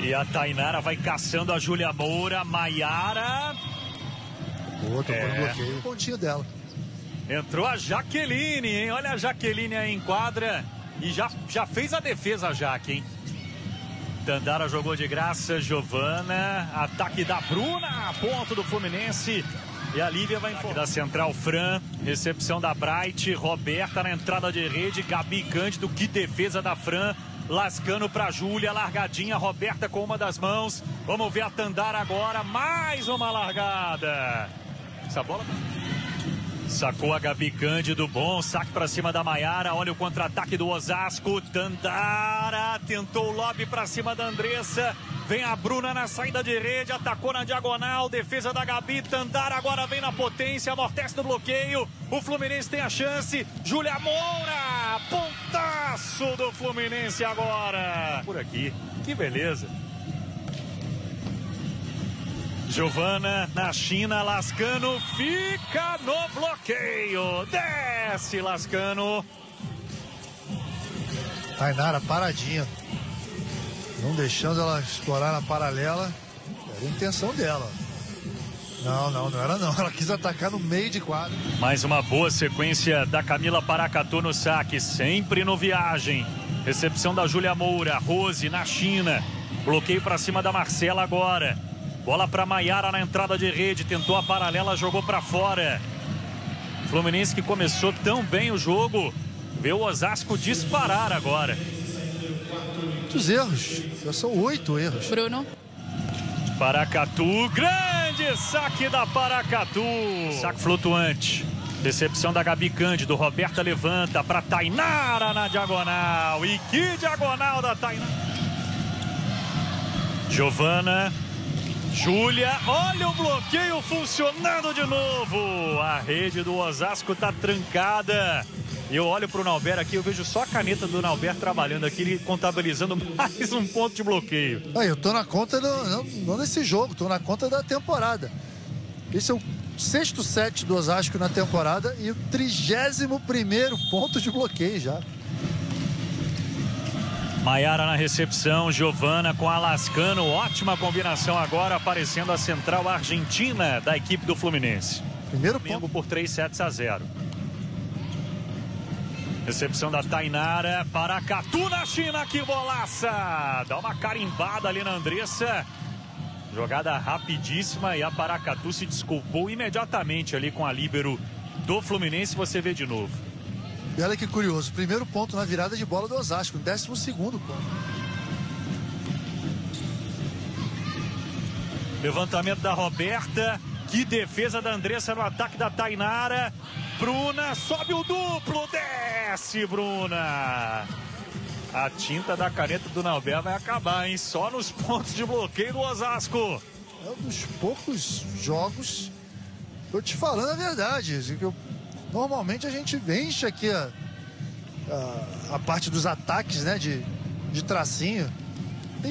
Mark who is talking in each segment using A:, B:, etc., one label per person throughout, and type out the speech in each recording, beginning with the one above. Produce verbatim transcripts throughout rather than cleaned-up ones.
A: E a Tainara vai caçando a Júlia Moura. Maiara.
B: Outro
A: é.
B: bloqueio. O pontinho dela.
A: Entrou a Jaqueline, hein? Olha a Jaqueline aí em quadra. E já, já fez a defesa, a Jaque, hein? Tandara jogou de graça. Giovana. Ataque da Bruna. Ponto do Fluminense. E a Lívia vai informar. Da Central, Fran. Recepção da Bright. Roberta na entrada de rede. Gabi Cândido. Que defesa da Fran. Lascando para Júlia, largadinha, Roberta com uma das mãos. Vamos ver a Tandara agora, mais uma largada. Essa bola sacou a Gabi Cândido, bom saque para cima da Maiara. Olha o contra-ataque do Osasco. Tandara tentou o lobby para cima da Andressa. Vem a Bruna na saída de rede, atacou na diagonal, defesa da Gabi. Tandara agora vem na potência, amortece no bloqueio. O Fluminense tem a chance. Júlia Moura, pontaço do Fluminense agora. Por aqui, que beleza. Giovana na China, Lascano fica no bloqueio. Desce Lascano.
B: Tainara paradinha. Não deixando ela explorar na paralela. Era a intenção dela. Não, não, não era não. Ela quis atacar no meio de quadro.
A: Mais uma boa sequência da Camila Paracatu no saque. Sempre no viagem. Recepção da Júlia Moura. Rose na China. Bloqueio para cima da Marcela agora. Bola para Maiara na entrada de rede. Tentou a paralela, jogou para fora. Fluminense que começou tão bem o jogo. Vê o Osasco disparar agora.
B: Muitos erros. Já são oito erros.
C: Bruno.
A: Paracatu, grande saque da Paracatu. Saque flutuante. Decepção da Gabi Cândido. Roberta levanta para Tainara na diagonal. E que diagonal da Tainara. Giovana. Júlia, olha o bloqueio funcionando de novo. A rede do Osasco tá trancada. E eu olho pro Nauber aqui, eu vejo só a caneta do Nauber trabalhando aqui, ele contabilizando mais um ponto de bloqueio.
B: Ah, eu tô na conta, do, não, não desse jogo, tô na conta da temporada. Esse é o sexto set do Osasco na temporada e o trigésimo primeiro ponto de bloqueio já.
A: Maiara na recepção, Giovana com a Lascano, ótima combinação agora, aparecendo a central argentina da equipe do Fluminense.
B: Primeiro
A: ponto por três sets a zero. Recepção da Tainara, Paracatu na China, que bolaça! Dá uma carimbada ali na Andressa. Jogada rapidíssima e a Paracatu se desculpou imediatamente ali com a líbero do Fluminense, você vê de novo.
B: E olha que curioso, primeiro ponto na virada de bola do Osasco, décimo segundo ponto.
A: Levantamento da Roberta, que defesa da Andressa no ataque da Tainara. Bruna, sobe o duplo, desce Bruna. A tinta da caneta do Nauber vai acabar, hein? Só nos pontos de bloqueio do Osasco.
B: É um dos poucos jogos, tô te falando a verdade, que eu, normalmente a gente enche aqui a, a, a parte dos ataques, né, de, de tracinho. Tem...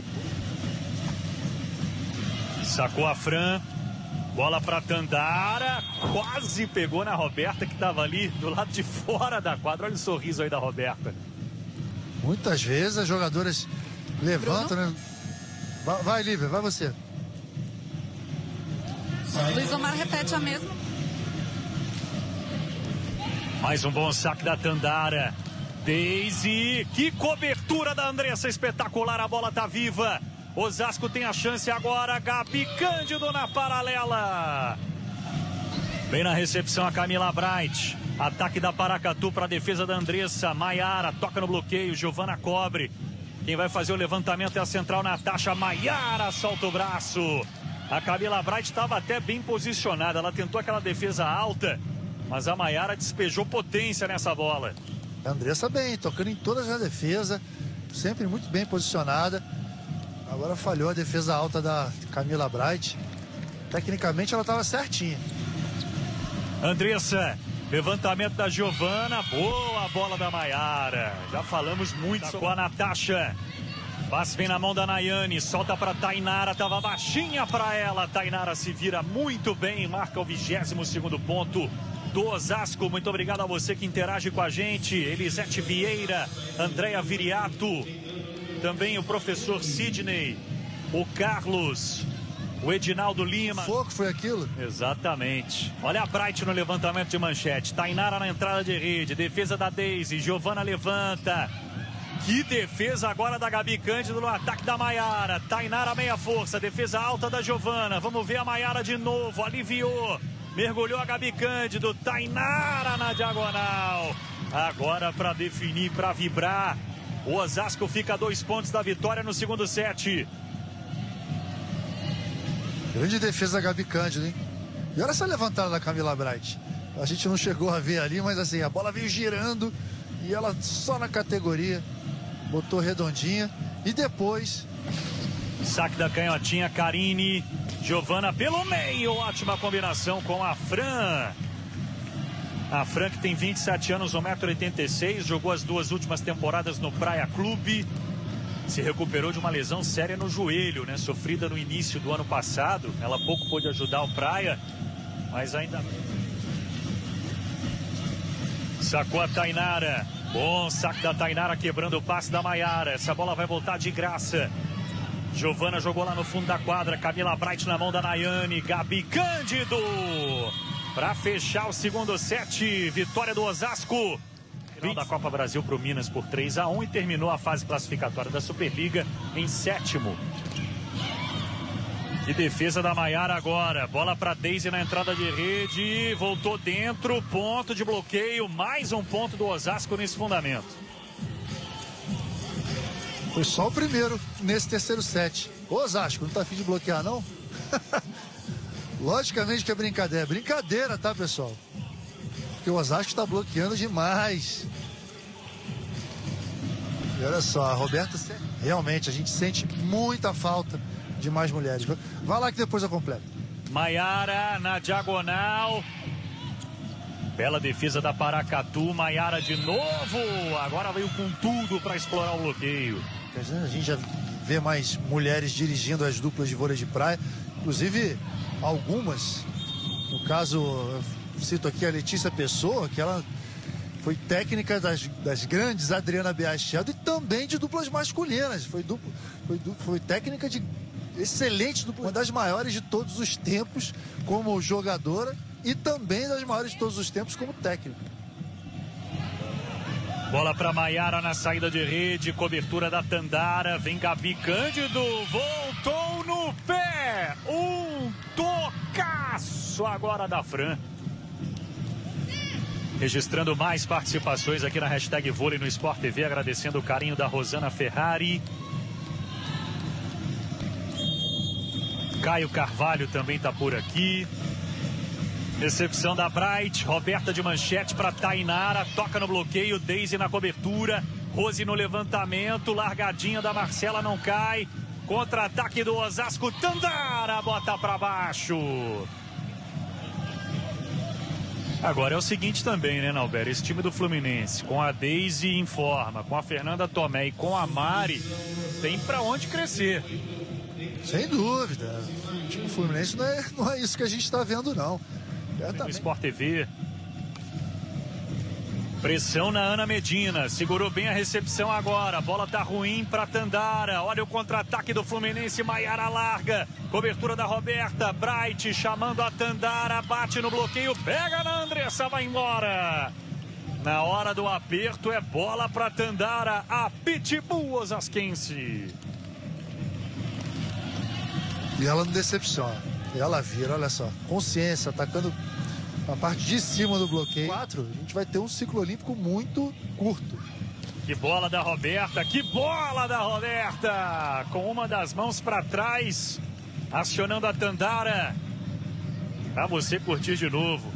A: Sacou a Fran. Bola para Tandara, quase pegou na Roberta que estava ali do lado de fora da quadra. Olha o sorriso aí da Roberta.
B: Muitas vezes as jogadoras levantam, né? Vai, vai, Lívia, vai você.
C: Luiz Omar repete a mesma.
A: Mais um bom saque da Tandara. Daisy, que cobertura da Andressa, espetacular, a bola tá viva. Osasco tem a chance agora, Gabi Cândido na paralela. Vem na recepção a Camila Bright. Ataque da Paracatu para a defesa da Andressa. Maiara toca no bloqueio, Giovana cobre. Quem vai fazer o levantamento é a central Natasha. Maiara solta o braço. A Camila Bright estava até bem posicionada, ela tentou aquela defesa alta, mas a Maiara despejou potência nessa bola.
B: A Andressa bem, tocando em todas as defesas, sempre muito bem posicionada. Agora falhou a defesa alta da Camila Bright. Tecnicamente ela estava certinha.
A: Andressa, levantamento da Giovana, boa bola da Maiara. Já falamos muito com a Natasha. Passe vem na mão da Nayane, solta para Tainara, tava baixinha para ela. Tainara se vira muito bem, marca o vigésimo segundo ponto do Osasco. Muito obrigado a você que interage com a gente. Elisete Vieira, Andréa Viriato. Também o professor Sidney, o Carlos, o Edinaldo Lima.
B: Fogo foi aquilo?
A: Exatamente. Olha a Bright no levantamento de manchete. Tainara na entrada de rede. Defesa da Daisy. Giovana levanta. Que defesa agora da Gabi Cândido no ataque da Maiara. Tainara meia força. Defesa alta da Giovana. Vamos ver a Maiara de novo. Aliviou. Mergulhou a Gabi Cândido. Tainara na diagonal. Agora para definir, para vibrar. O Osasco fica a dois pontos da vitória no segundo set.
B: Grande defesa da Gabi Cândido, hein? E olha essa levantada da Camila Bright. A gente não chegou a ver ali, mas assim, a bola veio girando e ela só na categoria botou redondinha. E depois...
A: Saque da canhotinha, Karine. Giovana pelo meio. Ótima combinação com a Fran. A Fran, que tem vinte e sete anos, um metro e oitenta e seis. Jogou as duas últimas temporadas no Praia Clube. Se recuperou de uma lesão séria no joelho, né? Sofrida no início do ano passado. Ela pouco pôde ajudar o Praia, mas ainda... Sacou a Tainara. Bom saque da Tainara, quebrando o passe da Maiara. Essa bola vai voltar de graça. Giovana jogou lá no fundo da quadra. Camila Bright na mão da Nayane. Gabi Cândido para fechar o segundo set. Vitória do Osasco. Final da Copa Brasil para o Minas por três a um e terminou a fase classificatória da Superliga em sétimo. E defesa da Maiara agora. Bola para Daisy na entrada de rede. Voltou dentro. Ponto de bloqueio. Mais um ponto do Osasco nesse fundamento.
B: Foi só o primeiro nesse terceiro set. Ô, Osasco, não tá afim de bloquear, não? Logicamente que é brincadeira. Brincadeira, tá, pessoal? Porque o Osasco está bloqueando demais. E olha só, a Roberta, realmente a gente sente muita falta de mais mulheres. Vai lá que depois eu completo.
A: Maiara na diagonal. Bela defesa da Paracatu. Maiara de novo. Agora veio com tudo para explorar o bloqueio.
B: A gente já vê mais mulheres dirigindo as duplas de vôlei de praia. Inclusive, algumas. No caso, eu cito aqui a Letícia Pessoa, que ela foi técnica das, das grandes Adriana Biachiado e também de duplas masculinas. Foi, duplo, foi, foi técnica de excelente dupla, uma das maiores de todos os tempos como jogadora e também das maiores de todos os tempos como técnica.
A: Bola para Maiara na saída de rede, cobertura da Tandara, vem Gabi Cândido, voltou no pé, um tocaço agora da Fran. Registrando mais participações aqui na hashtag Vôlei no Sport T V, agradecendo o carinho da Rosana Ferrari. Caio Carvalho também está por aqui. Recepção da Bright, Roberta de manchete para Tainara, toca no bloqueio, Daisy na cobertura, Rose no levantamento, largadinha da Marcela não cai, contra-ataque do Osasco, Tandara bota para baixo. Agora é o seguinte também, né, Nalber? Esse time do Fluminense, com a Daisy em forma, com a Fernanda Tomé e com a Mari, tem para onde crescer.
B: Sem dúvida. O time do Fluminense não é, não é isso que a gente está vendo, não.
A: No Sport T V. Pressão na Ana Medina. Segurou bem a recepção agora. A bola tá ruim para Tandara. Olha o contra-ataque do Fluminense. Maiara larga. Cobertura da Roberta. Bright chamando a Tandara. Bate no bloqueio. Pega na Andressa. Vai embora. Na hora do aperto é bola para Tandara. A Pitbull osasquense.
B: E ela não decepciona. Ela vira, olha só, consciência, atacando a parte de cima do bloqueio. Quatro, a gente vai ter um ciclo olímpico muito curto.
A: Que bola da Roberta, que bola da Roberta! Com uma das mãos para trás, acionando a Tandara. Para você curtir de novo.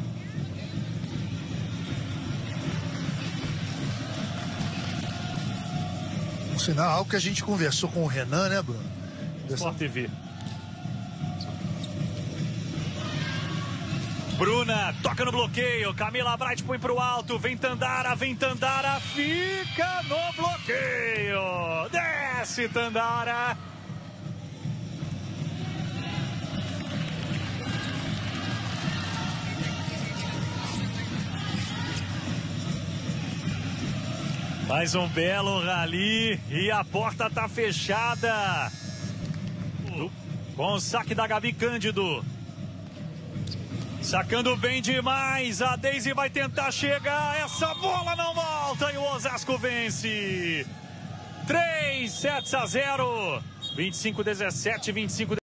B: Um sinal, algo que a gente conversou com o Renan, né, Bruno?
A: Sport T V. Bruna, toca no bloqueio, Camila Bright põe pro alto, vem Tandara, vem Tandara, fica no bloqueio, desce Tandara. Mais um belo rally e a porta tá fechada. Com o saque da Gabi Cândido. Sacando bem demais. A Daisy vai tentar chegar. Essa bola não volta e o Osasco vence. três sets a zero. vinte e cinco a dezessete, vinte e cinco